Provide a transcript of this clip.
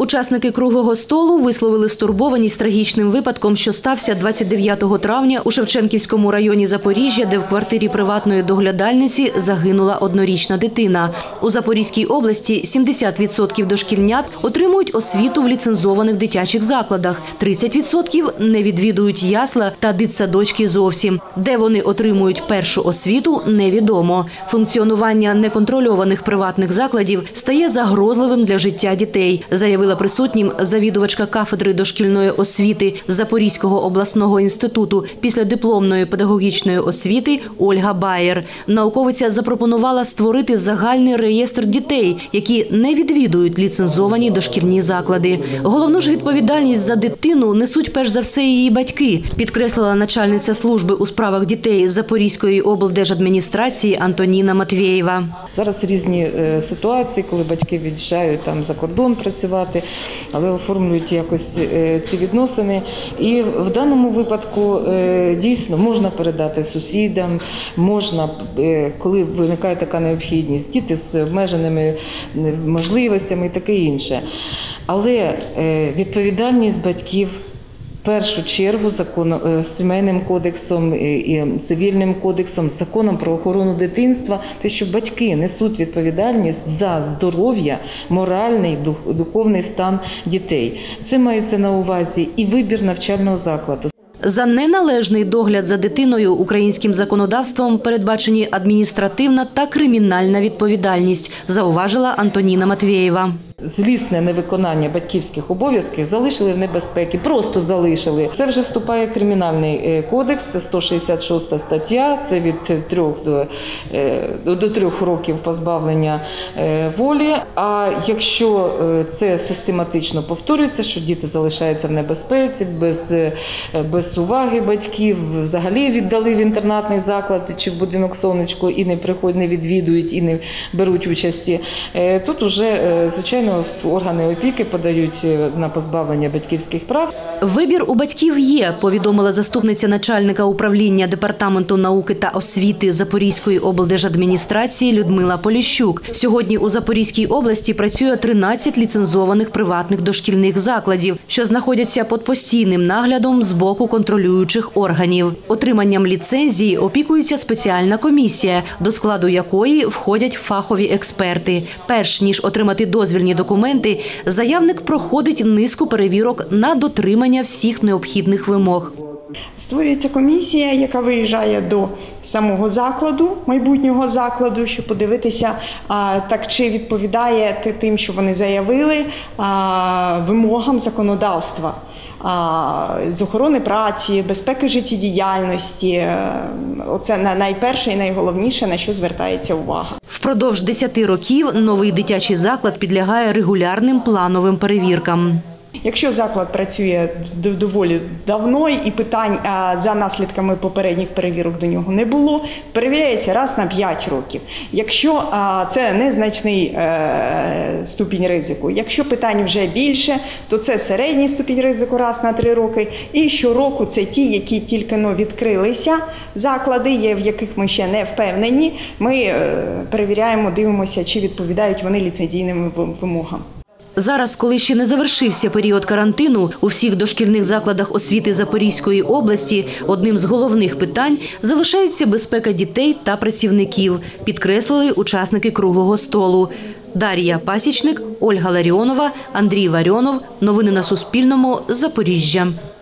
Учасники круглого столу висловили стурбованість трагічним випадком, що стався 29 травня у Шевченківському районі Запоріжжя, де в квартирі приватної доглядальниці загинула однорічна дитина. У Запорізькій області 70% дошкільнят отримують освіту в ліцензованих дитячих закладах, 30% не відвідують ясла та дитсадочки зовсім. Де вони отримують першу освіту – невідомо. Функціонування неконтрольованих приватних закладів стає загрозливим для життя дітей, заявила присутнім завідувачка кафедри дошкільної освіти Запорізького обласного інституту післядипломної педагогічної освіти Ольга Баєр. Науковиця запропонувала створити загальний реєстр дітей, які не відвідують ліцензовані дошкільні заклади. Головну ж відповідальність за дитину несуть перш за все її батьки, підкреслила начальниця служби у справах дітей Запорізької облдержадміністрації Антоніна Матвєєва. Зараз різні ситуації, коли батьки від'їжджають за кордон працювати, але оформлюють якось ці відносини. І в даному випадку дійсно можна передати сусідам, можна, коли виникає така необхідність, діти з обмеженими можливостями і таке інше. Але відповідальність батьків в першу чергу сімейним кодексом і цивільним кодексом, законом про охорону дитинства, те, що батьки несуть відповідальність за здоров'я, моральний, духовний стан дітей. Це мається на увазі і вибір навчального закладу. За неналежний догляд за дитиною українським законодавством передбачені адміністративна та кримінальна відповідальність, зауважила Антоніна Матвєєва. Злісне невиконання батьківських обов'язків залишили в небезпеці, просто залишили. Це вже вступає в кримінальний кодекс, це 166 стаття, це від 3 до 3 років позбавлення волі. А якщо це систематично повторюється, що діти залишаються в небезпеці, без уваги батьків, взагалі віддали в інтернатний заклад чи в будинок сонечко і не приходять, не відвідують і не беруть участі, тут уже, звичайно, органи опіки подають на позбавлення батьківських прав. Вибір у батьків є, повідомила заступниця начальника управління Департаменту науки та освіти Запорізької облдержадміністрації Людмила Поліщук. Сьогодні у Запорізькій області працює 13 ліцензованих приватних дошкільних закладів, що знаходяться під постійним наглядом з боку контролюючих органів. Отриманням ліцензії опікується спеціальна комісія, до складу якої входять фахові експерти. Перш ніж отримати дозвільні документи, заявник проходить низку перевірок на дотримання всіх необхідних вимог. Створюється комісія, яка виїжджає до самого закладу, майбутнього закладу, щоб подивитися, так чи відповідає тим, що вони заявили, вимогам законодавства. З охорони праці, безпеки життєдіяльності. Оце найперше і найголовніше, на що звертається увага. Впродовж 10 років новий дитячий заклад підлягає регулярним плановим перевіркам. Якщо заклад працює доволі давно і питань за наслідками попередніх перевірок до нього не було, перевіряється раз на 5 років. Якщо це незначний ступінь ризику, якщо питань вже більше, то це середній ступінь ризику раз на 3 роки. І щороку це ті, які тільки відкрилися заклади, в яких ми ще не впевнені. Ми перевіряємо, дивимося, чи відповідають вони ліцензійним вимогам. Зараз, коли ще не завершився період карантину, у всіх дошкільних закладах освіти Запорізької області одним з головних питань залишається безпека дітей та працівників, підкреслили учасники круглого столу. Дар'я Пасічник, Ольга Ларіонова, Андрій Варіонов. Новини на Суспільному. Запоріжжя.